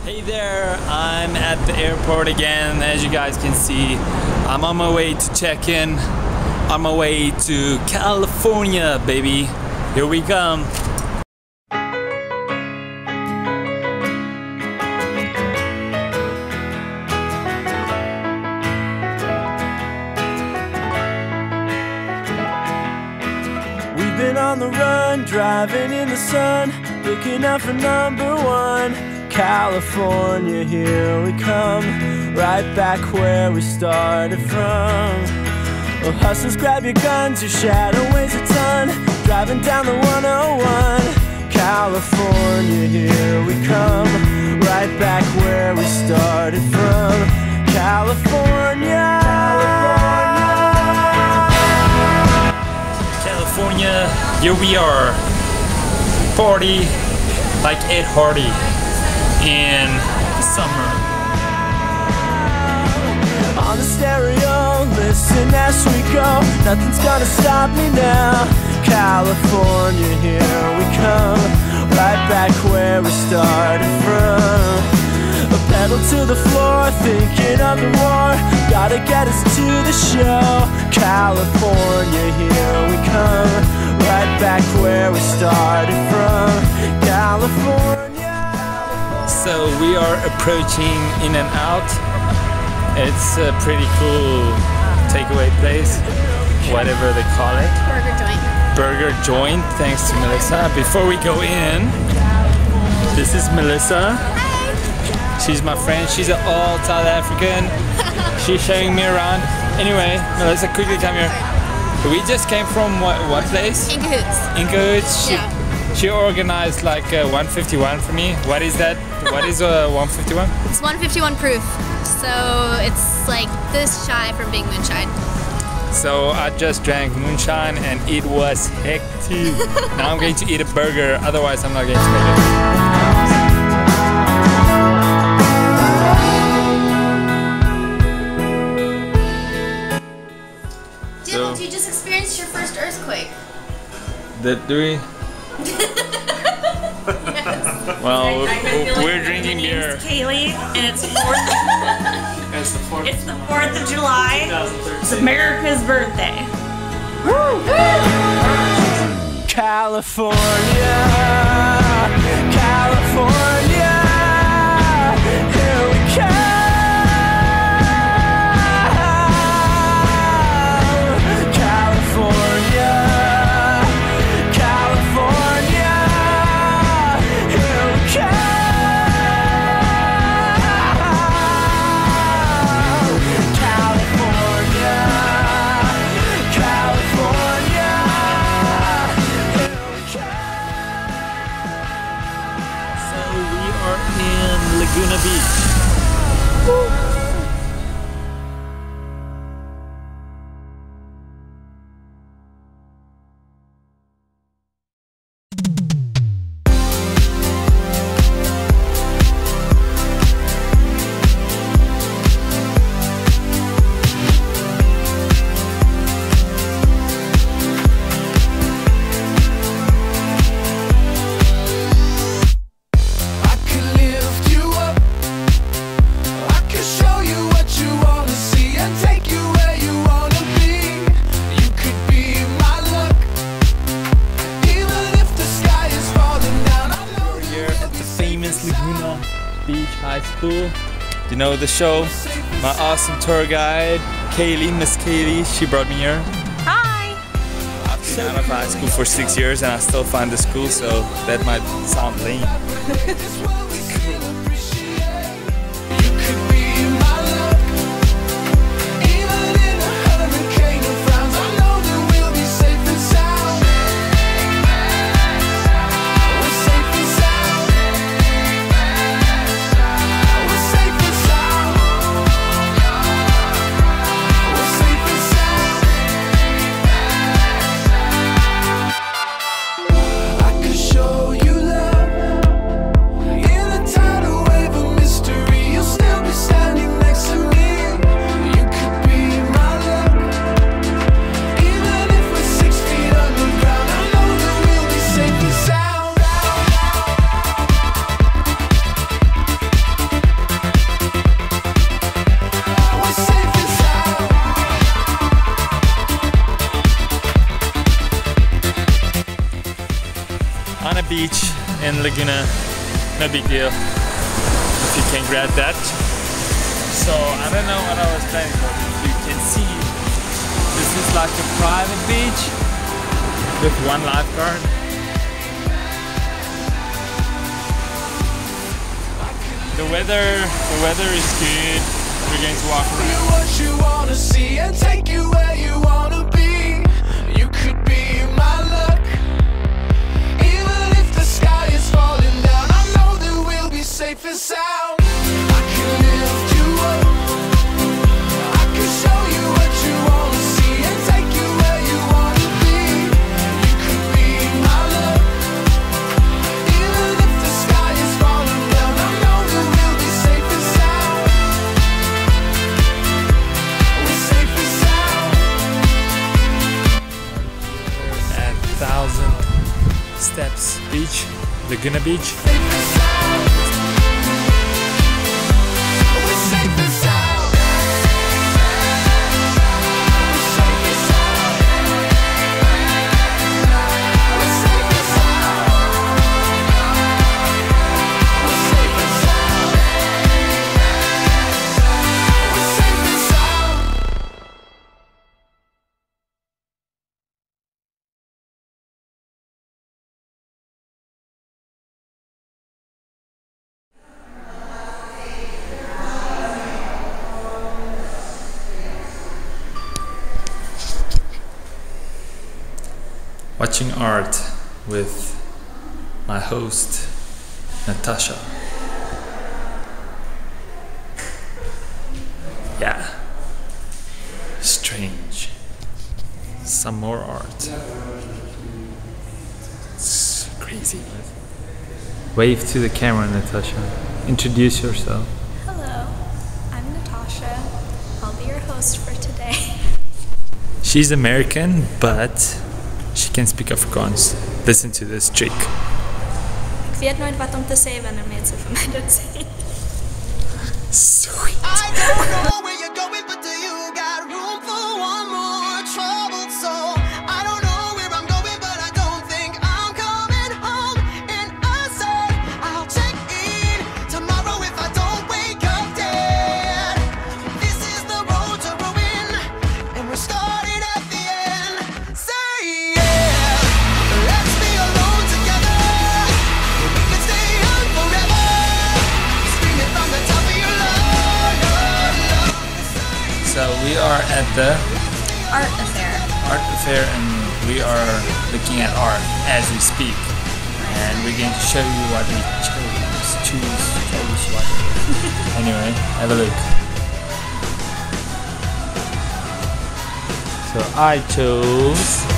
Hey there, I'm at the airport again. As you guys can see, I'm on my way to check in, on my way to California, baby. Here we come. We've been on the run, driving in the sun, looking out for #1. California, here we come, right back where we started from. Well, hustlers, grab your guns, your shadow weighs a ton, driving down the 101. California, here we come, right back where we started from. California, California, here we are. Party like Ed Hardy in summer. On the stereo, listen as we go, nothing's gonna stop me now. California, here we come, right back where we started from. A pedal to the floor, thinking of the war, gotta get us to the show. California, here we come, right back where we started from. California. So we are approaching In-N-Out. It's a pretty cool takeaway place, whatever they call it. Burger joint. Burger joint, thanks to Melissa. Before we go in, this is Melissa. Hi. She's my friend. She's an all South African. She's showing me around. Anyway, Melissa, quickly come here. We just came from what place? In Cahoots. In Cahoots. Yeah. She organized like a 151 for me. What is that? What is a 151? It's 151 proof. So it's like this shy from being moonshine. So I just drank moonshine and it was hectic. Now I'm going to eat a burger, otherwise I'm not going to make it. Dewald, you just experienced your first earthquake. Did we? Yes. Well, we're drinking beer. It's Kaylee, and it's 4th. It's the 4th. It's the 4th of July. It's America's birthday. Woo! California, California, here we come. California, California, here we come. California, California, here we come. So we are in Laguna Beach. Laguna Beach High School. You know the show? My awesome tour guide, Kaylee, Miss Kaylee, she brought me here. Hi. I've been out of high school for 6 years and I still find the school, so that might sound lame. Show you love in a tidal on a beach in Laguna. No big deal if you can grab that. So I don't know what I was planning, but if you can see, this is like a private beach with one lifeguard. The weather is good. We're going to walk around. What you wanna see and take you where you wanna be. You could be my luck. Even if the sky is falling down, I know that we'll be safe and sound. I can lift you up. I can show you what you wanna see and take you where you wanna be. You could be my luck. Even if the sky is falling down, I know that we'll be safe and sound. We're safe and sound. At 1,000 Steps Beach, Laguna Beach. Safe and sound. We're safe and sound. We're safe and sound. We're safe and sound. We're safe and sound. We're safe and sound. Watching art with my host, Natasha. Yeah, strange. Some more art. It's crazy. Wave to the camera, Natasha. Introduce yourself. Hello, I'm Natasha. I'll be your host for today. She's American, but she can speak Afrikaans. Listen to this trick. Ik weet nooit wat om te sê wanneer mense vir my dit sê. Sweet. I don't know where you're going, but do you got room for one more troubled soul? I don't know where I'm going, but I don't think I'm coming home. And I said I'll check in tomorrow if I don't wake up dead. This is the road to ruin, and we're starting at the end. Say yeah, let's be alone together. We can stay young forever. Screaming from the top of your lungs. So we are at the Art affair. and we are looking at art as we speak. And we're going to show you what we chose what. Anyway, have a look. So I chose